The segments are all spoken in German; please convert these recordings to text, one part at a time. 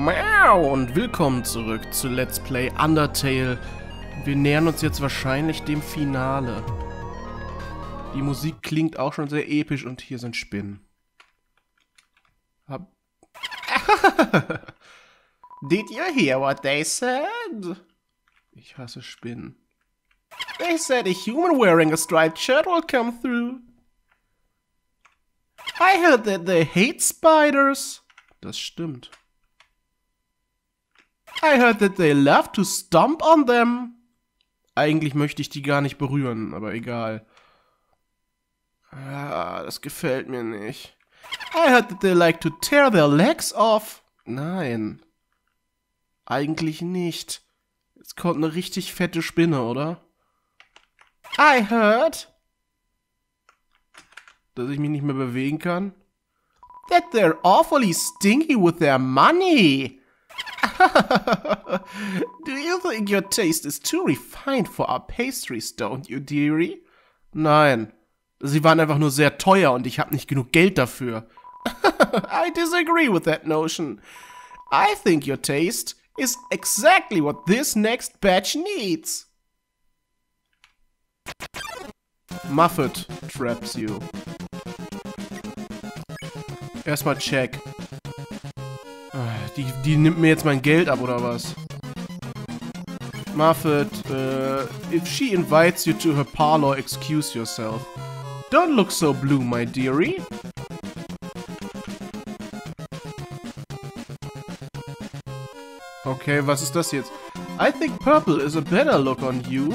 Miau und willkommen zurück zu Let's Play Undertale. Wir nähern uns jetzt wahrscheinlich dem Finale. Die Musik klingt auch schon sehr episch und hier sind Spinnen. Did you hear what they said? Ich hasse Spinnen. They said a human wearing a striped shirt will come through. I heard that they hate spiders. Das stimmt. I heard that they love to stomp on them. Eigentlich möchte ich die gar nicht berühren, aber egal. Ah, das gefällt mir nicht. I heard that they like to tear their legs off. Nein. Eigentlich nicht. Jetzt kommt eine richtig fette Spinne, oder? I heard, dass ich mich nicht mehr bewegen kann. That they're awfully stingy with their money. Do you think your taste is too refined for our pastries, don't you, dearie? Nein. Sie waren einfach nur sehr teuer und ich habe nicht genug Geld dafür. I disagree with that notion. I think your taste is exactly what this next batch needs. Muffet traps you. Erstmal check. Die nimmt mir jetzt mein Geld ab, oder was? Muffet, if she invites you to her parlor, excuse yourself. Don't look so blue, my dearie. Okay, was ist das jetzt? I think purple is a better look on you.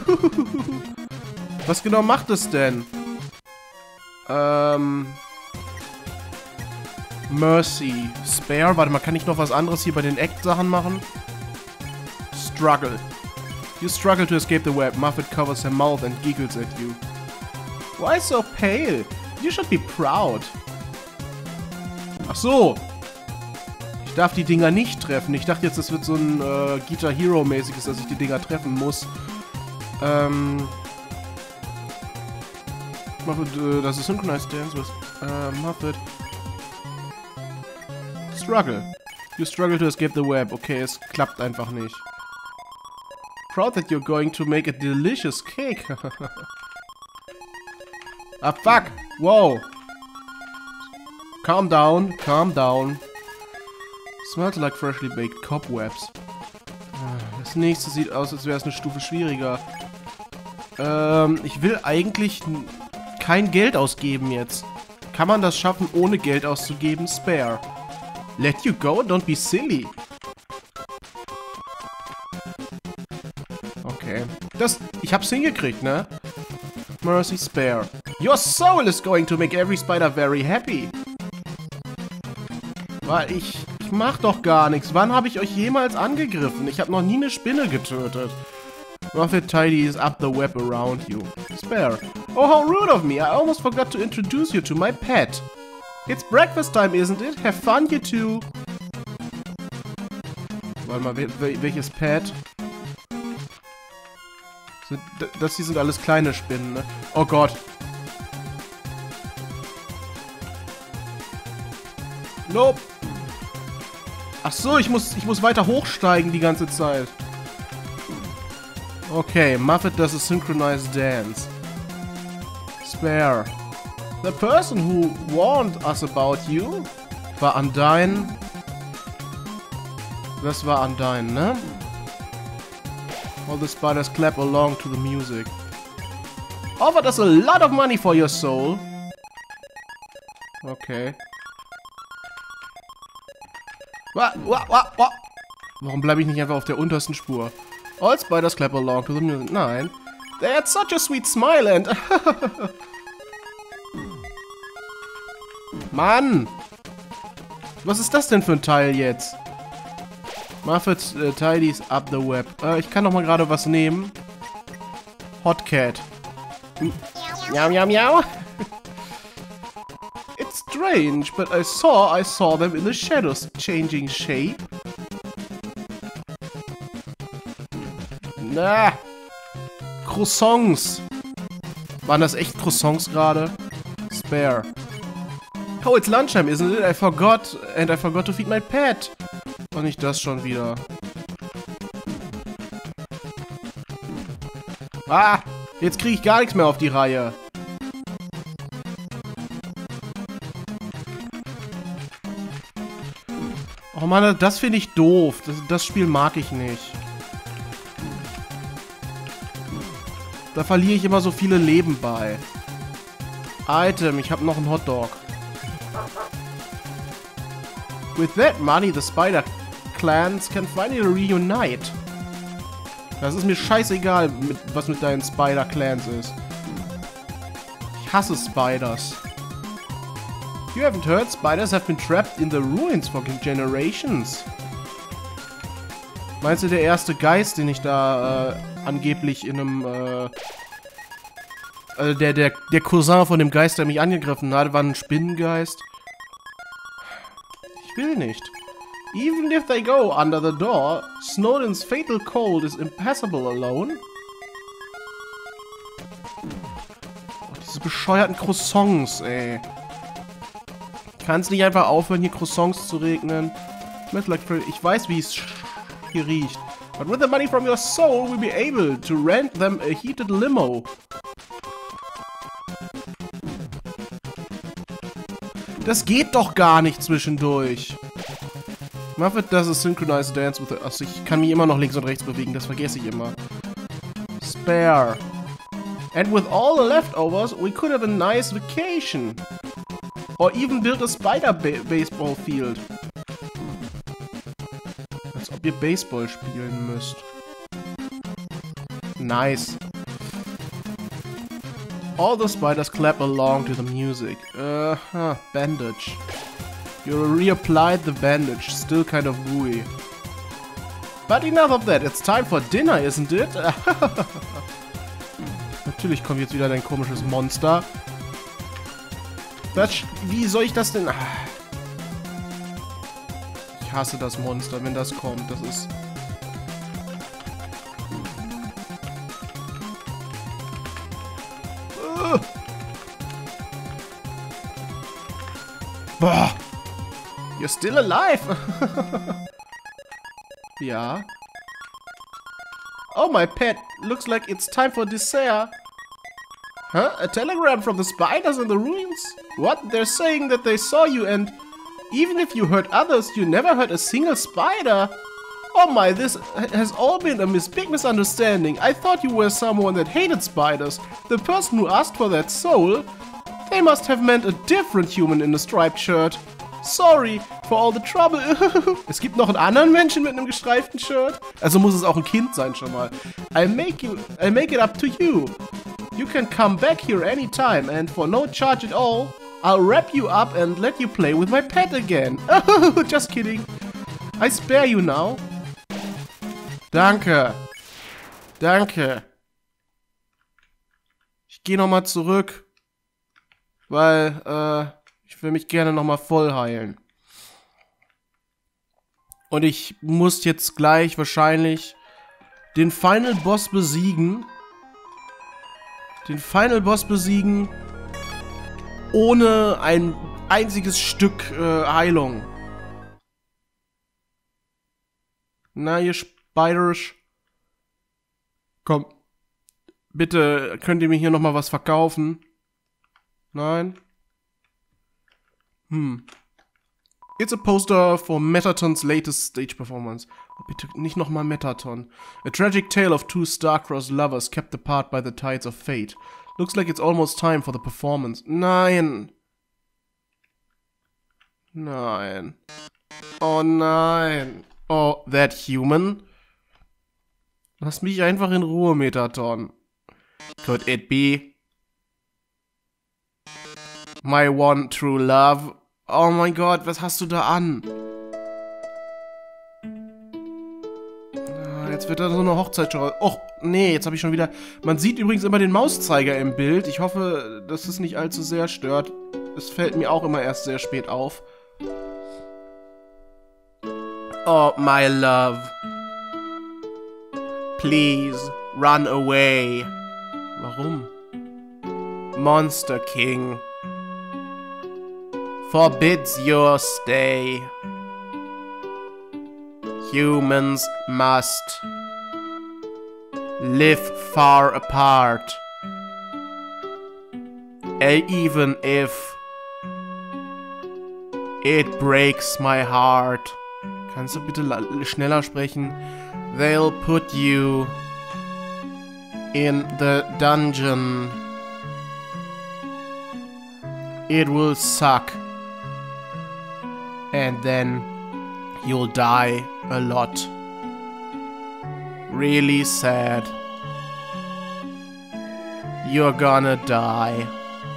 Was genau macht es denn? Mercy. Spare. Warte mal, kann ich noch was anderes hier bei den Act-Sachen machen? Struggle. You struggle to escape the web. Muffet covers her mouth and giggles at you. Why so pale? You should be proud. Ach so. Ich darf die Dinger nicht treffen. Ich dachte jetzt, das wird so ein Guitar Hero-mäßiges, dass ich die Dinger treffen muss. Muffet, das ist Synchronized Dance with Muffet. Struggle. You struggle to escape the web. Okay, es klappt einfach nicht. Proud that you're going to make a delicious cake. Ah, fuck! Wow! Calm down, calm down. Smells like freshly baked cobwebs. Das nächste sieht aus, als wäre es eine Stufe schwieriger. Ich will eigentlich kein Geld ausgeben jetzt. Kann man das schaffen, ohne Geld auszugeben? Spare. Let you go? Don't be silly. Okay. Ich hab's hingekriegt, ne? Mercy, spare. Your soul is going to make every spider very happy. Weil ich mach doch gar nichts. Wann habe ich euch jemals angegriffen? Ich habe noch nie eine Spinne getötet. Muffet tidies up the web around you. Spare. Oh, how rude of me. I almost forgot to introduce you to my pet. It's breakfast time, isn't it? Have fun, you two. Warte mal, welches Pet? Das hier sind alles kleine Spinnen, ne? Oh Gott. Nope. Ach so, ich muss weiter hochsteigen die ganze Zeit. Okay, Muffet does a synchronized dance. Spare. The person who warned us about you war Undyne. Das war Undyne, ne? All the spiders clap along to the music. Offered us a lot of money for your soul. Okay. Warum bleibe ich nicht einfach auf der untersten Spur? All spiders clap along to the music. Nein. They had such a sweet smile and... Mann! Was ist das denn für ein Teil jetzt? Muffet tidies up the web. Ich kann doch mal gerade was nehmen. Hotcat. Miau, miau, miau. It's strange, but I saw them in the shadows changing shape. Na. Croissants. Waren das echt Croissants gerade? Spare. Oh, it's lunchtime, isn't it? I forgot to feed my pet. Und nicht das schon wieder. Ah! Jetzt kriege ich gar nichts mehr auf die Reihe. Oh Mann, das finde ich doof. Das Spiel mag ich nicht. Da verliere ich immer so viele Leben bei. Item, ich habe noch einen Hotdog. With that money, the Spider Clans can finally reunite. Das ist mir scheißegal, was mit deinen Spider Clans ist. Ich hasse Spiders. You haven't heard? Spiders have been trapped in the ruins for generations. Meinst du, der erste Geist, den ich da angeblich in einem der Cousin von dem Geist, der mich angegriffen hat, war ein Spinnengeist? Ich will nicht. Even if they go under the door, Snowdin's fatal cold is impassable alone. Oh, diese bescheuerten Croissants, ey. Kann es nicht einfach aufhören, hier Croissants zu regnen? Ich weiß, wie es hier riecht. But with the money from your soul, we'll be able to rent them a heated limo. Das geht doch gar nicht zwischendurch. Muffet does a synchronized dance with... Also ich kann mich immer noch links und rechts bewegen, das vergesse ich immer. Spare. And with all the leftovers, we could have a nice vacation. Or even build a spider baseball field. Als ob ihr Baseball spielen müsst. Nice. All the spiders clap along to the music. Bandage. You reapplied the bandage, still kind of gooey. But enough of that, it's time for dinner, isn't it? Natürlich kommt jetzt wieder dein komisches Monster. Wie soll ich das denn... Ich hasse das Monster, wenn das kommt. Das ist... Boah! You're still alive! Ja. Oh, my pet. Looks like it's time for dessert. Huh? A telegram from the spiders in the ruins? What? They're saying that they saw you and... Even if you hurt others, you never hurt a single spider. Oh my, this has all been a big misunderstanding. I thought you were someone that hated spiders. The person who asked for that soul... They must have meant a different human in a striped shirt. Sorry for all the trouble. Es gibt noch einen anderen Menschen mit einem gestreiften Shirt. Also muss es auch ein Kind sein schon mal. I'll make it up to you. You can come back here anytime and for no charge at all, I'll wrap you up and let you play with my pet again. Just kidding. I spare you now. Danke. Danke. Ich gehe nochmal zurück. Weil, ich will mich gerne nochmal voll heilen. Und ich muss jetzt gleich wahrscheinlich den Final Boss besiegen. Den Final Boss besiegen. Ohne ein einziges Stück Heilung. Na, ihr Spiders. Komm. Bitte, könnt ihr mir hier nochmal was verkaufen? Nein. It's a poster for Metaton's latest stage performance. Oh, bitte nicht nochmal Metaton. A tragic tale of two star-crossed lovers kept apart by the tides of fate. Looks like it's almost time for the performance. Nein. Nein. Oh nein. Oh, that human? Lass mich einfach in Ruhe, Metaton. Could it be my one true love? Oh mein Gott, was hast du da an? Jetzt wird da so eine Hochzeitsschau. Och, nee, jetzt habe ich schon wieder... Man sieht übrigens immer den Mauszeiger im Bild. Ich hoffe, dass es nicht allzu sehr stört. Es fällt mir auch immer erst sehr spät auf. Oh, my love. Please, run away. Warum? Monster King forbids your stay. Humans must live far apart. Even if it breaks my heart. Kannst du bitte schneller sprechen? They'll put you in the dungeon. It will suck. And then you'll die a lot. Really sad. You're gonna die.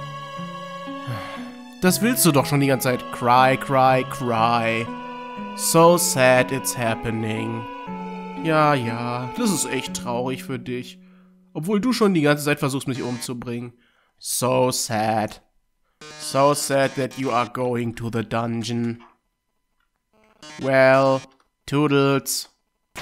Das willst du doch schon die ganze Zeit. Cry, cry, cry. So sad it's happening. Ja, ja, das ist echt traurig für dich. Obwohl du schon die ganze Zeit versuchst, mich umzubringen. So sad. So sad that you are going to the dungeon. Well, Toodles.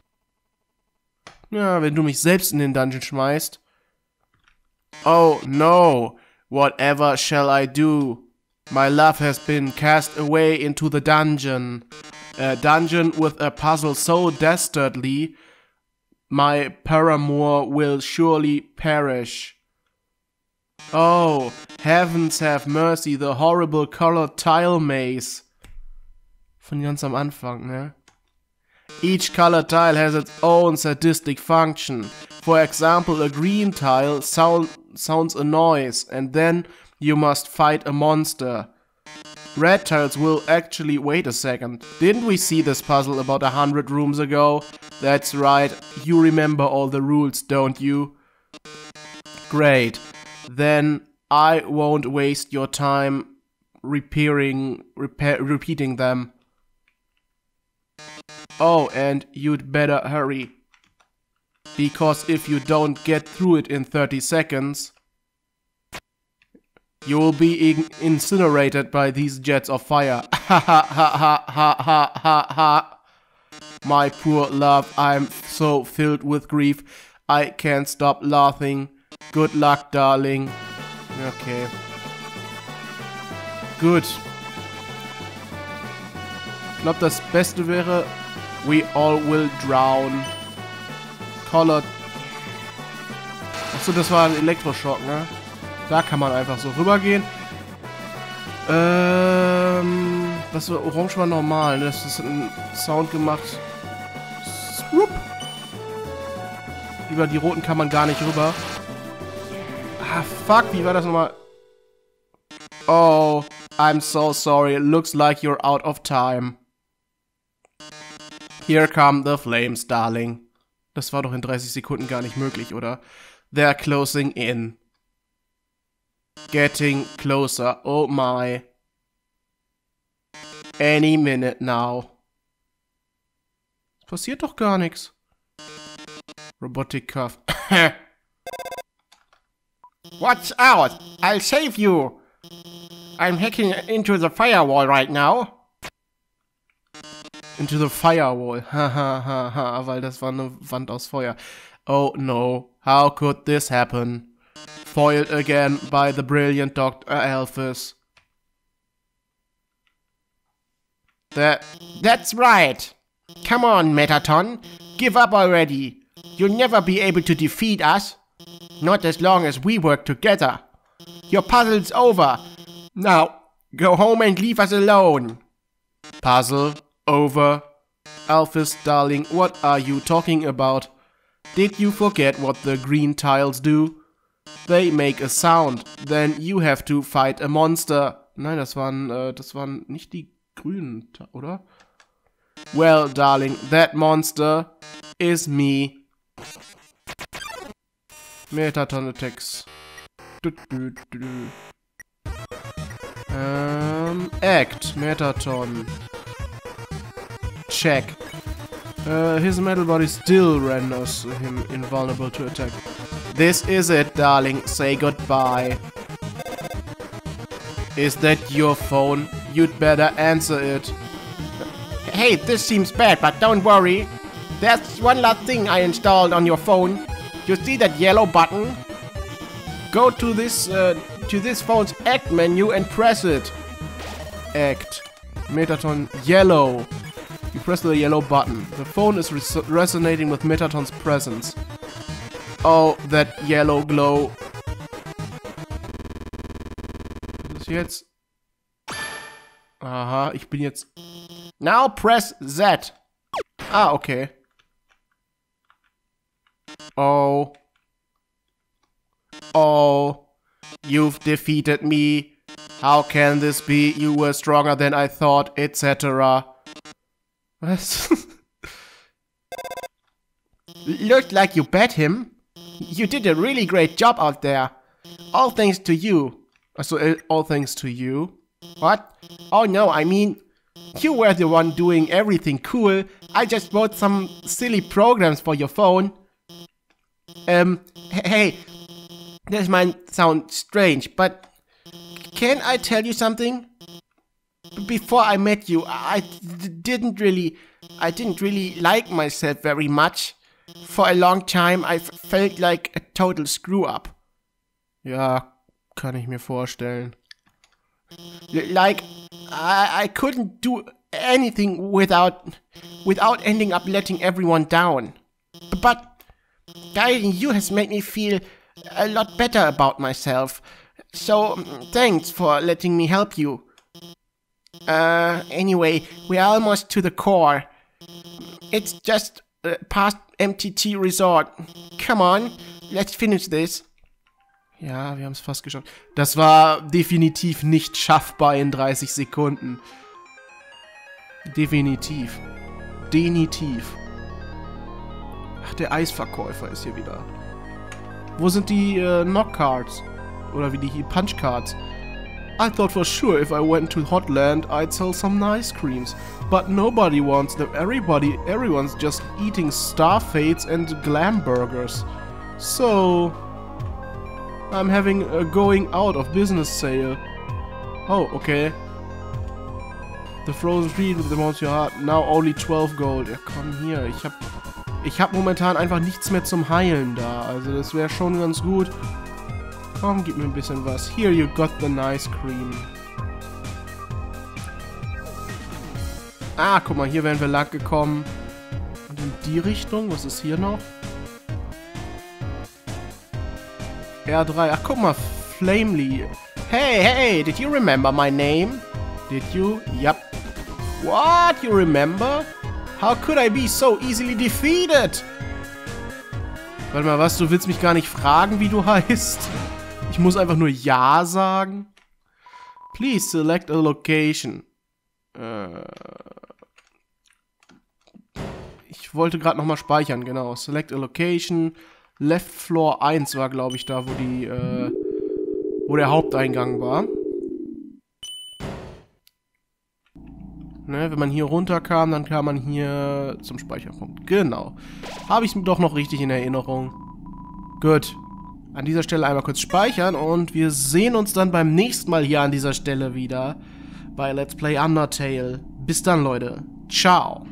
Ja, wenn du mich selbst in den Dungeon schmeißt. Oh no, whatever shall I do? My love has been cast away into the dungeon. A dungeon with a puzzle so dastardly, my paramour will surely perish. Oh, heavens have mercy, the horrible colored tile maze. Von ganz am Anfang, ne? Each colored tile has its own sadistic function. For example, a green tile sounds a noise, and then you must fight a monster. Red tiles will actually... Wait a second. Didn't we see this puzzle about 100 rooms ago? That's right. You remember all the rules, don't you? Great. Then I won't waste your time repeating them. Oh, and you'd better hurry. Because if you don't get through it in 30 seconds... you'll be incinerated by these jets of fire. Ha ha ha ha ha ha ha ha. My poor love, I'm so filled with grief. I can't stop laughing. Good luck, darling. Okay. Gut. Ich glaube, das Beste wäre, we all will drown. Colored. Achso, das war ein Elektroschock, ne? Da kann man einfach so rübergehen. Das war orange war normal, ne? Das ist ein Sound gemacht. Swoop. Über die roten kann man gar nicht rüber. Ah, fuck, wie war das nochmal? Oh, I'm so sorry. It looks like you're out of time. Here come the flames, darling. Das war doch in 30 Sekunden gar nicht möglich, oder? They're closing in. Getting closer. Oh my. Any minute now. Es passiert doch gar nichts. Robotic Cuff. Watch out! I'll save you! I'm hacking into the firewall right now. Into the firewall. Ha ha ha ha. Weil das war eine Wand aus Feuer. Oh no. How could this happen? Foiled again by the brilliant Dr. Alphys. That's right. Come on, Mettaton. Give up already. You'll never be able to defeat us. Not as long as we work together. Your puzzle's over. Now, go home and leave us alone. Puzzle over? Alphys, darling, what are you talking about? Did you forget what the green tiles do? They make a sound. Then you have to fight a monster. Nein, das waren nicht die grünen, oder? Well, darling, that monster is me. Mettaton attacks. Act. Mettaton. Check. His metal body still renders him invulnerable to attack. This is it, darling. Say goodbye. Is that your phone? You'd better answer it. Hey, this seems bad, but don't worry. There's one last thing I installed on your phone. You see that yellow button? Go to this phone's Act menu and press it. Act. Mettaton yellow. You press the yellow button. The phone is resonating with Mettaton's presence. Oh, that yellow glow. Was ist jetzt? Aha, ich bin jetzt... Now press Z. Ah, okay. Oh. Oh. You've defeated me. How can this be? You were stronger than I thought, etc. Was? Looked like you bet him. You did a really great job out there. All thanks to you. So, all thanks to you? What? Oh no, I mean, you were the one doing everything cool. I just wrote some silly programs for your phone. Hey, this might sound strange, but can I tell you something? Before I met you, I didn't really like myself very much. For a long time, I felt like a total screw-up. Ja, kann ich mir vorstellen. Like, I couldn't do anything without ending up letting everyone down. But guiding you has made me feel a lot better about myself. So, thanks for letting me help you. Anyway, we're almost to the core. It's just past MTT Resort. Come on, let's finish this. Ja, wir haben es fast geschafft. Das war definitiv nicht schaffbar in 30 Sekunden. Definitiv. Denitiv. Ach, der Eisverkäufer ist hier wieder. Wo sind die Knock-Cards? Oder wie die Punch-Cards? I thought for sure if I went to Hotland, I'd sell some ice creams. But nobody wants them. Everyone's just eating Starfates and Glam Burgers. So... I'm having a going out of business sale. Oh, okay. The frozen treat with the most your heart. Now only 12 gold. Ja, komm hier. Ich hab momentan einfach nichts mehr zum Heilen da. Also das wäre schon ganz gut. Komm, gib mir ein bisschen was. Here you got the nice cream. Ah, guck mal, hier wären wir lang gekommen. Und in die Richtung, was ist hier noch? R3, ach guck mal, Flamely. Hey, did you remember my name? Did you? Yep. What, you remember? How could I be so easily defeated? Warte mal, was, du willst mich gar nicht fragen, wie du heißt? Ich muss einfach nur Ja sagen? Please select a location. Ich wollte gerade nochmal speichern, genau. Select a location. Left Floor 1 war, glaube ich, da, wo der Haupteingang war. Ne, wenn man hier runterkam, dann kam man hier zum Speicherpunkt. Genau. Habe ich doch noch richtig in Erinnerung. Gut. An dieser Stelle einmal kurz speichern und wir sehen uns dann beim nächsten Mal hier an dieser Stelle wieder bei Let's Play Undertale. Bis dann, Leute. Ciao.